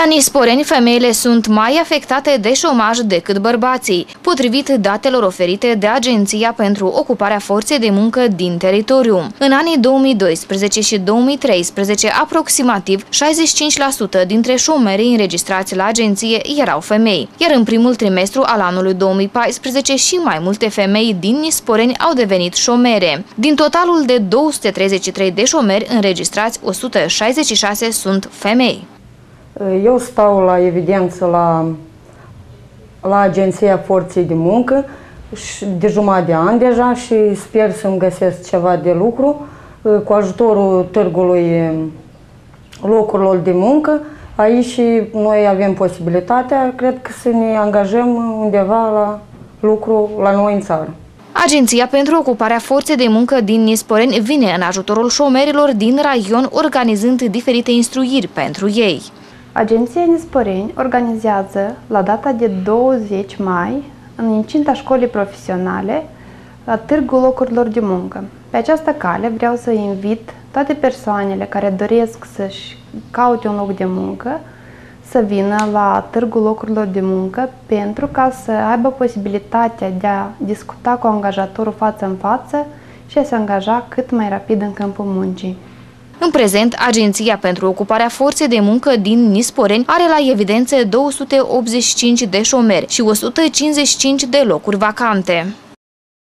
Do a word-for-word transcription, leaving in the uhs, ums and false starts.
Nisporeni, femeile sunt mai afectate de șomaj decât bărbații, potrivit datelor oferite de Agenția pentru Ocuparea Forței de Muncă din teritoriu. În anii două mii doisprezece și două mii treisprezece, aproximativ șaizeci și cinci la sută dintre șomerii înregistrați la agenție erau femei, iar în primul trimestru al anului două mii paisprezece și mai multe femei din Nisporeni au devenit șomere. Din totalul de două sute treizeci și trei de șomeri înregistrați, o sută șaizeci și șase sunt femei. Eu stau la evidență la, la Agenția Forței de Muncă de jumătate de an deja și sper să-mi găsesc ceva de lucru cu ajutorul târgului locurilor de muncă. Aici noi avem posibilitatea, cred că să ne angajăm undeva la lucru la noi în țară. Agenția pentru Ocuparea Forței de Muncă din Nisporeni vine în ajutorul șomerilor din raion, organizând diferite instruiri pentru ei. Agenția Nisporeni organizează la data de douăzeci mai, în incinta școlii profesionale, la Târgul Locurilor de Muncă. Pe această cale vreau să invit toate persoanele care doresc să-și caute un loc de muncă să vină la Târgul Locurilor de Muncă pentru ca să aibă posibilitatea de a discuta cu angajatorul față în față și a se angaja cât mai rapid în câmpul muncii. În prezent, Agenția pentru Ocuparea Forței de Muncă din Nisporeni are la evidență două sute optzeci și cinci de șomeri și o sută cincizeci și cinci de locuri vacante.